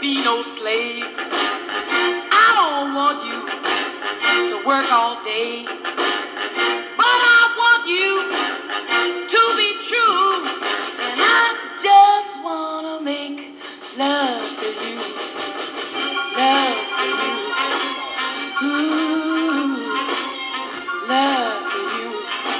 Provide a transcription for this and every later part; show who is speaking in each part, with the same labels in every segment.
Speaker 1: be no slave. I don't want you to work all day, but I want you to be true, and I just wanna make love to you, love to you, ooh, love to you.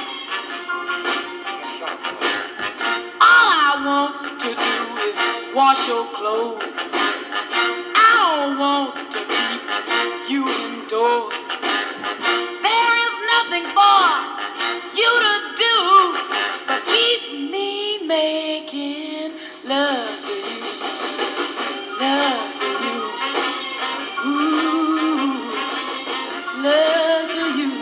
Speaker 1: All I want to do is wash your clothes. I don't want to keep you indoors. There is nothing for you to do but keep me making love to you, love to you, ooh, love to you.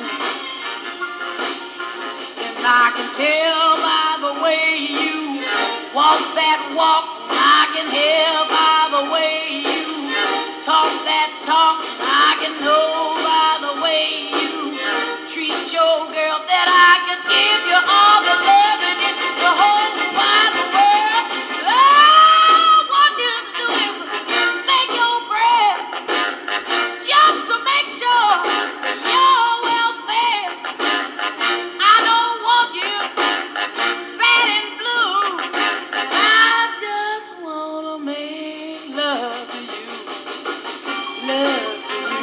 Speaker 1: And I can tell by the way you walk that walk, I can hear by the way you talk that talk, I can know by the way you treat your girl that I can give you all the love in the whole wide world. All I want you to do is make your bread just to make sure you're well fed. I don't want you sad and blue. I just wanna make love to you, love to you,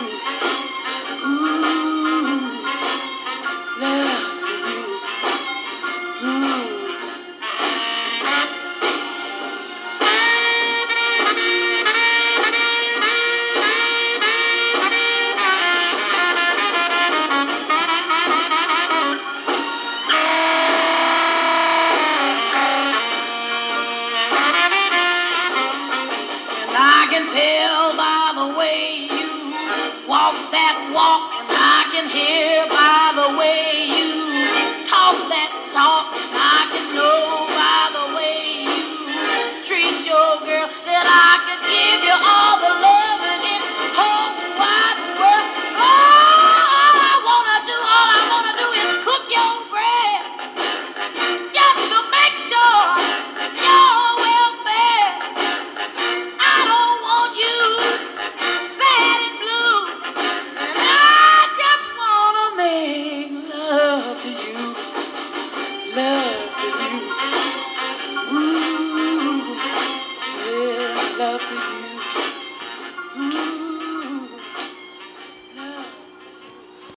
Speaker 1: ooh, love to you, ooh. And I can tell by the way you walk that walk, and I can hear by the way